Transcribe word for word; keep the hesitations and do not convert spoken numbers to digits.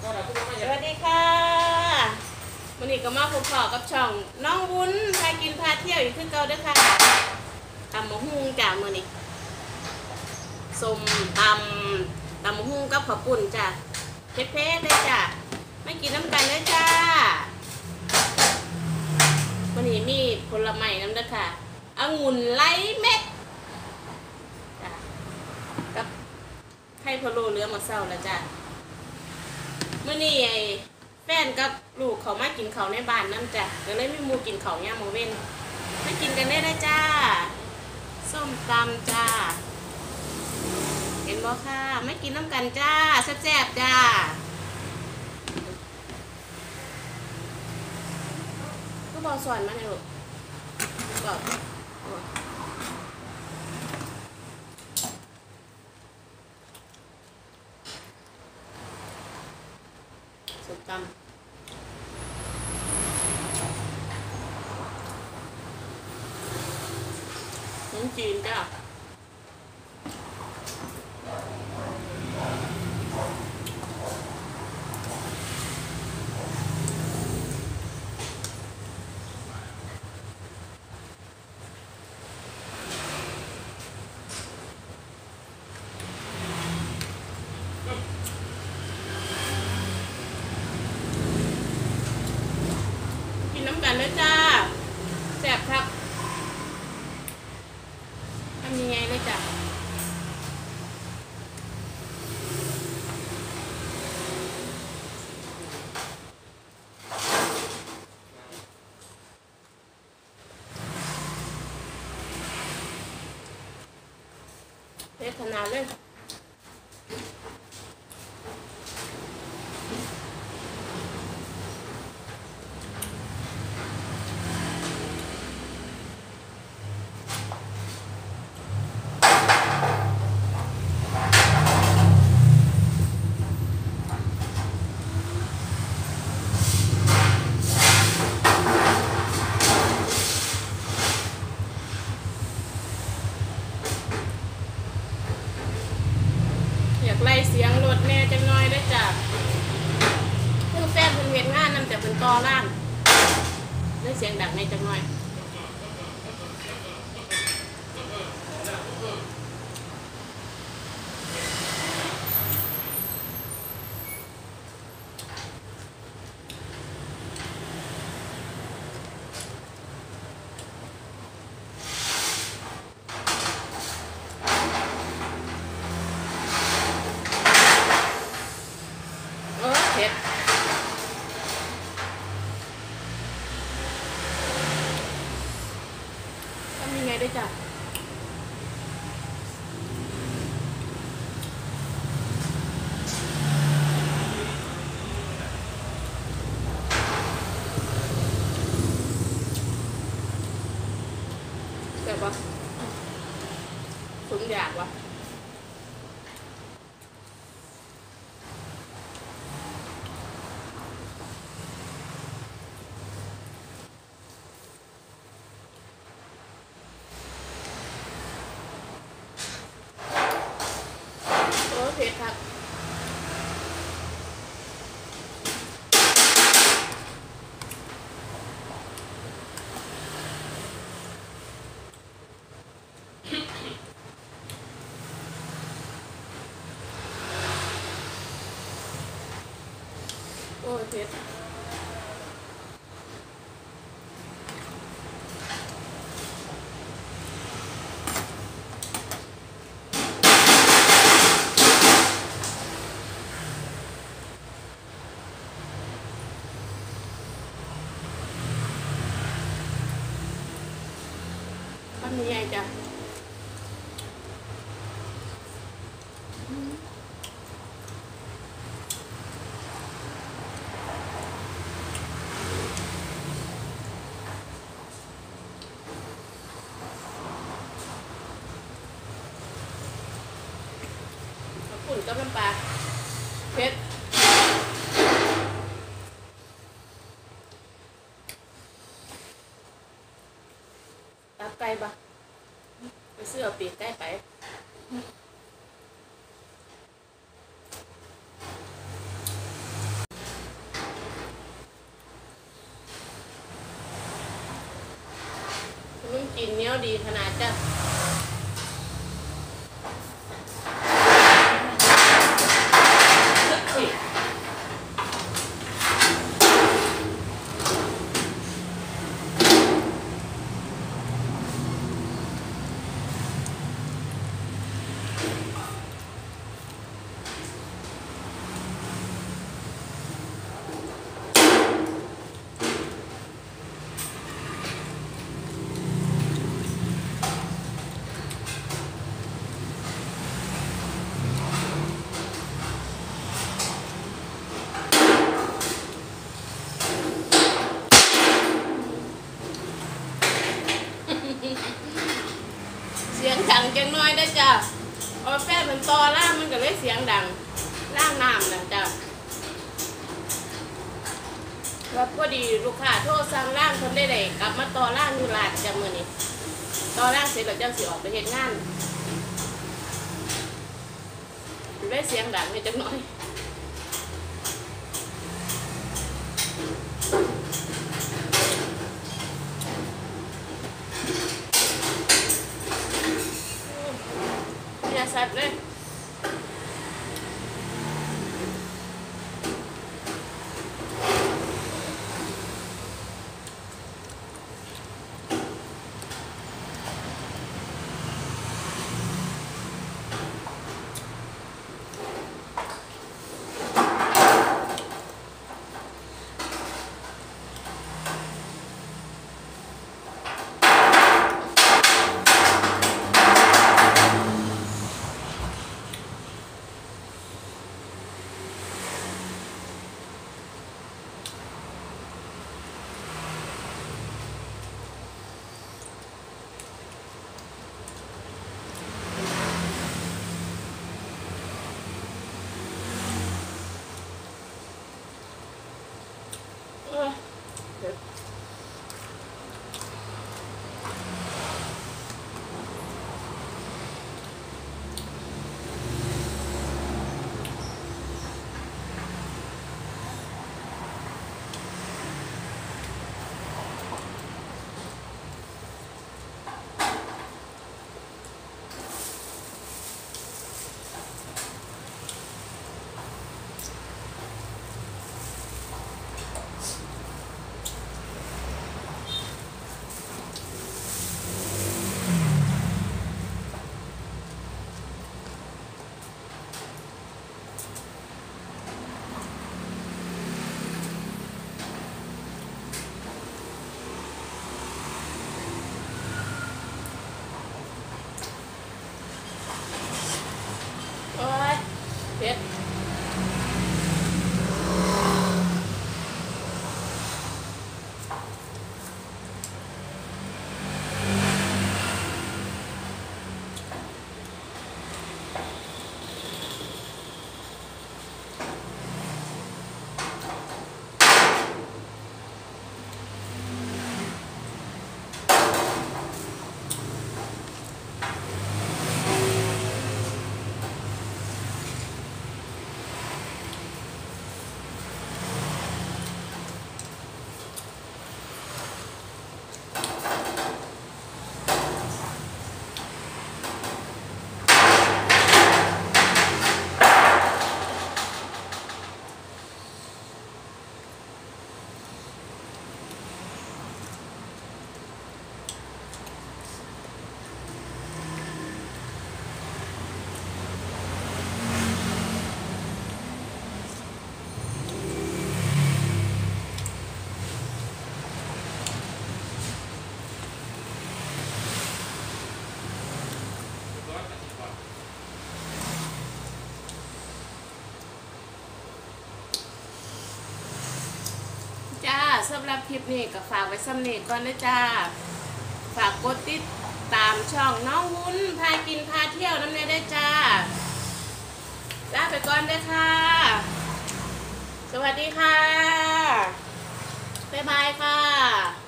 สวัสดีค่ะวันนี้ก็มาพบปะกับช่องน้องวุ้นพากินพาเที่ยวอีกคือเก่าด้วยค่ะตำมะฮุ่งจ้ามื้อนี้ส้มตำตำมะฮุ่งกับข้าวปุ้นจ้าเผ็ดๆเลยจ้าไม่กินน้ำกันเลยจ้าวันนี้มีผลไม้น้ำด้วยค่ะองุ่นไร้เม็ดจ้ากับไข่พะโล้เหลือมาเศร้าแล้วจ้ามื่อนี้ไอ้แฟนกับลูกเขามากินเขาในบ้านนั่นจ้ะก็เลยไม่มูกินเขาเนี่ยโมเว้นไม่กินกันได้นะจ้าส้มตำจ้าเห็นบ่ค่ะไม่กินน้ำกันจ้าแซ่บๆจ้าก็บอกสอนมาเนี่ยลูกบอกส้มตำขนมจีนจ้ากินน้ำกันเลยจ้าแซ่บครับทำยังไงเลยจ้ะเผ็ดขนาดเลยอยากไล่เสียงรถแม่จังน้อยได้จ้ะเพิ่งแฟนเพิ่งเฮ็ดงานนำแต่เพิ่นต่อร้านได้เสียงดังในจังน้อยเออเผ็ดทำยังไงได้จ้ะแบบว่าถุงยากวะโอ้เผ็ดครับโอ้เผ็ดทำยังไงจ้ะข้าวปุ้นกับน้ำปลาเผ็ดตับไก่ปะไปซื้อเอาปีกไก่ไปจีนเหนียวดีขนาดจ้ะเสียงดังจังน้อยได้จ้ะเอาแป้งเป็นตอล่างมันก็เลยเสียงดังล่างน้ำนะจ้ะแล้วพอดีลูกค้าโทรสั่งล่างคนได้เลยกลับมาตอล่างอยู่ลาดจ้ะมือนี้ตอล่างเสร็จแล้วจ้าสิออกไปเฮ็ดงานได้เสียงดังนิดจังน้อยอย่าสัตว์เลยเผ็ดสำหรับคลิปนี้ก็ฝากไว้ซ้ำนี้ก่อนนะจ้าฝากกดติดตามช่องน้องวุ้นพากินพาเที่ยวน้ำเนยได้จ้าลาไปก่อนด้วยค่ะสวัสดีค่ะบ๊ายบายค่ะ